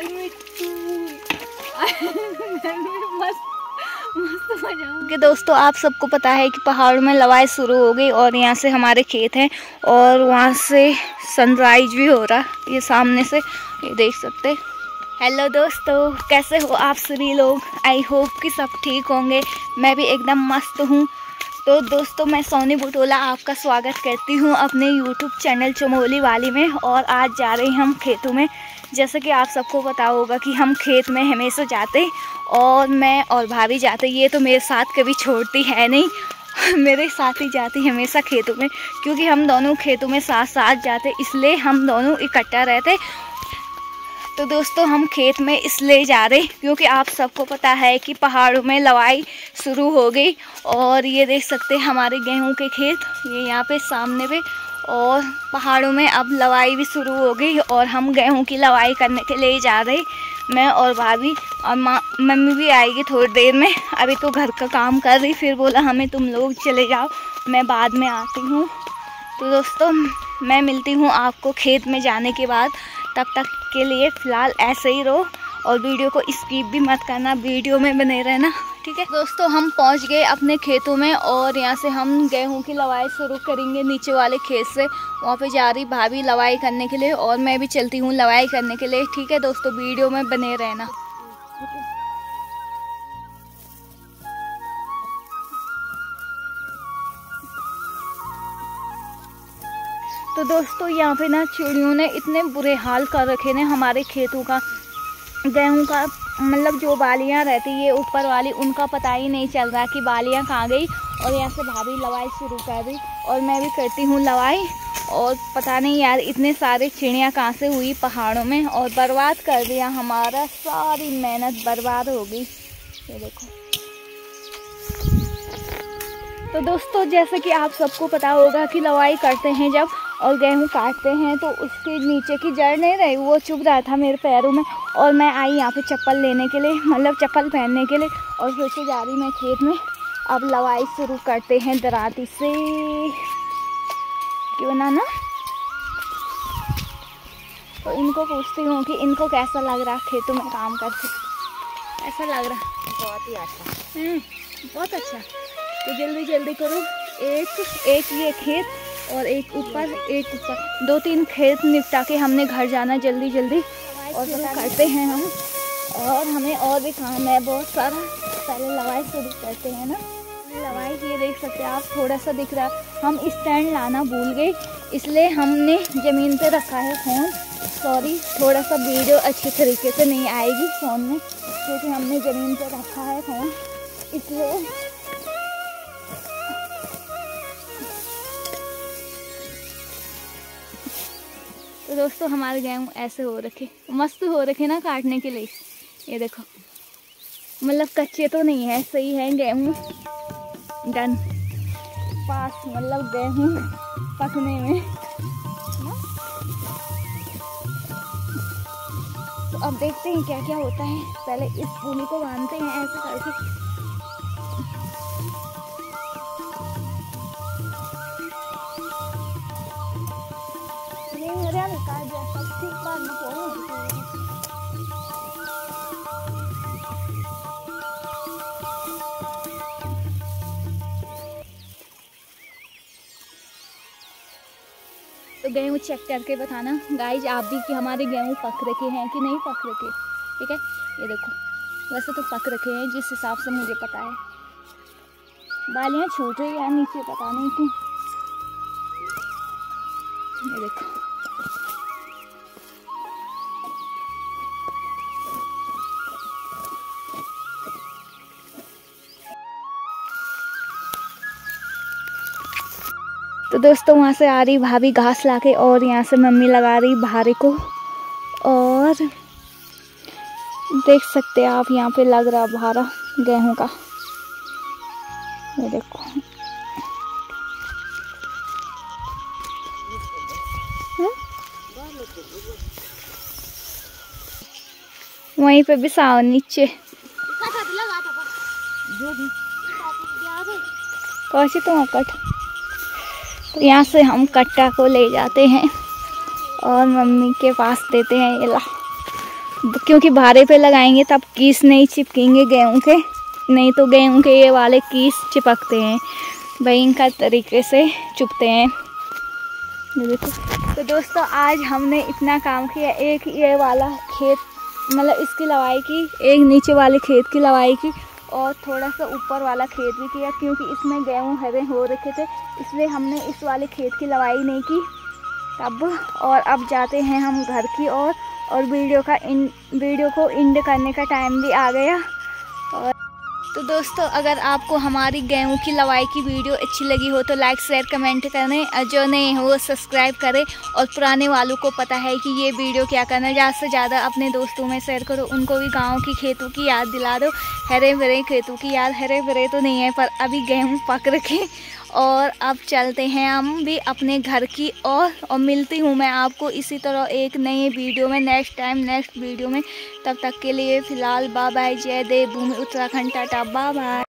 कि दोस्तों आप सबको पता है कि पहाड़ों में लवाई शुरू हो गई और यहाँ से हमारे खेत हैं और वहाँ से सनराइज भी हो रहा, ये सामने से ये देख सकते। हेलो दोस्तों, कैसे हो आप सभी लोग? आई होप कि सब ठीक होंगे। मैं भी एकदम मस्त हूँ। तो दोस्तों मैं सोनी बुटोला आपका स्वागत करती हूँ अपने यूट्यूब चैनल चमोली वाली में। और आज जा रहे हैं हम खेतों में। जैसे कि आप सबको पता होगा कि हम खेत में हमेशा जाते और मैं और भाभी जाते। ये तो मेरे साथ कभी छोड़ती है नहीं, मेरे साथ ही जाती हमेशा खेतों में, क्योंकि हम दोनों खेतों में साथ साथ जाते, इसलिए हम दोनों इकट्ठा रहते। तो दोस्तों हम खेत में इसलिए जा रहे क्योंकि आप सबको पता है कि पहाड़ों में लवाई शुरू हो गई। और ये देख सकते हैं हमारे गेहूं के खेत, ये यहाँ पे सामने पे। और पहाड़ों में अब लवाई भी शुरू हो गई और हम गेहूं की लवाई करने के लिए जा रहे, मैं और भाभी। और मम्मी भी आएगी थोड़ी देर में। अभी तो घर का काम कर रही, फिर बोला हमें तुम लोग चले जाओ, मैं बाद में आती हूँ। तो दोस्तों मैं मिलती हूँ आपको खेत में जाने के बाद। तब तक के लिए फ़िलहाल ऐसे ही रहो और वीडियो को स्किप भी मत करना, वीडियो में बने रहना, ठीक है। दोस्तों हम पहुंच गए अपने खेतों में और यहाँ से हम गेहूं की लवाई शुरू करेंगे नीचे वाले खेत से। वहाँ पे जा रही भाभी लवाई करने के लिए और मैं भी चलती हूँ लवाई करने के लिए, ठीक है दोस्तों, वीडियो में बने रहना। तो दोस्तों यहाँ पे ना चिड़ियों ने इतने बुरे हाल कर रखे ने हमारे खेतों का, गेहूं का, मतलब जो बालियाँ रहती ये ऊपर वाली, उनका पता ही नहीं चल रहा कि बालियाँ कहाँ गई। और यहाँ से भाभी लवाई शुरू कर दी और मैं भी करती हूँ लवाई। और पता नहीं यार इतने सारे चिड़ियाँ कहाँ से हुई पहाड़ों में और बर्बाद कर दिया, हमारा सारी मेहनत बर्बाद हो गई। ये देखो। तो दोस्तों जैसे कि आप सबको पता होगा कि लवाई करते हैं जब और गेहूं काटते हैं तो उसके नीचे की जड़ नहीं रही, वो चुभ रहा था मेरे पैरों में। और मैं आई यहाँ पे चप्पल लेने के लिए, मतलब चप्पल पहनने के लिए, और फिर से जा रही मैं खेत में। अब लवाई शुरू करते हैं दराती से, क्यों ना। तो इनको पूछती हूँ कि इनको कैसा लग रहा खेतों में काम करके, ऐसा लग रहा? बहुत ही अच्छा। बहुत अच्छा। तो जल्दी जल्दी करो, एक ये खेत और एक ऊपर, एक ऊपर, 2-3 खेत निपटा के हमने घर जाना जल्दी जल्दी। और पता करते हैं हम, और हमें और भी काम है बहुत सारा। पहले लवाई शुरू करते हैं ना। लवाई ये देख सकते हैं आप, थोड़ा सा दिख रहा है। हम स्टैंड लाना भूल गए, इसलिए हमने ज़मीन पे रखा है फ़ोन। सॉरी, थोड़ा सा वीडियो अच्छी तरीके से नहीं आएगी फ़ोन में, क्योंकि हमने ज़मीन पे रखा है फ़ोन, इसलिए। तो दोस्तों हमारे गेहूँ ऐसे हो रखे, मस्त हो रखे ना काटने के लिए। ये देखो, मतलब कच्चे तो नहीं है, सही है गेहूँ डन पास, मतलब गेहूँ पकने में। तो अब देखते हैं क्या क्या होता है। पहले इस पूली को बांधते हैं ऐसे करके। तो गेहूँ चेक करके बताना गाइज आप भी कि हमारे गेहूँ पक रखे हैं कि नहीं पक रखे, ठीक है। ये देखो, वैसे तो पक रखे हैं जिस हिसाब से मुझे पता है। बालियाँ छूट रही है नीचे, पता नहीं क्यों। ये देखो, तो दोस्तों वहाँ से आ रही भाभी घास लाके और यहाँ से मम्मी लगा रही भारे को। और देख सकते हैं आप यहाँ पे लग रहा भारा गेहूं का, ये देखो। वहीं पे भी सावन नीचे कौशी तो कट। तो यहाँ से हम कट्टा को ले जाते हैं और मम्मी के पास देते हैं। ये ला, क्योंकि भारे पे लगाएंगे तब कीस नहीं चिपकेंगे गेहूं के, नहीं तो गेहूं के ये वाले कीस चिपकते हैं भाई, इनका तरीके से चुपते हैं। ये देखो। तो दोस्तों आज हमने इतना काम किया, एक ये वाला खेत मतलब इसकी लवाई की, एक नीचे वाले खेत की लवाई की और थोड़ा सा ऊपर वाला खेत भी किया, क्योंकि इसमें गेहूं हरे हो रखे थे इसलिए हमने इस वाले खेत की लवाई नहीं की तब। और अब जाते हैं हम घर की ओर और वीडियो को एंड करने का टाइम भी आ गया। और तो दोस्तों अगर आपको हमारी गेहूं की लवाई की वीडियो अच्छी लगी हो तो लाइक शेयर कमेंट करें, और जो नए हो सब्सक्राइब करें, और पुराने वालों को पता है कि ये वीडियो क्या करना है, ज़्यादा से ज़्यादा अपने दोस्तों में शेयर करो, उनको भी गांव की खेतों की याद दिला दो। हरे भरे खेतों की याद, हरे भरे तो नहीं है पर अभी गेहूँ पक रखे। और अब चलते हैं हम भी अपने घर की और मिलती हूँ मैं आपको इसी तरह एक नई वीडियो में नेक्स्ट वीडियो में। तब तक के लिए फ़िलहाल बाय बाय, जय देव भूमि उत्तराखंड, टाटा बाय बाय।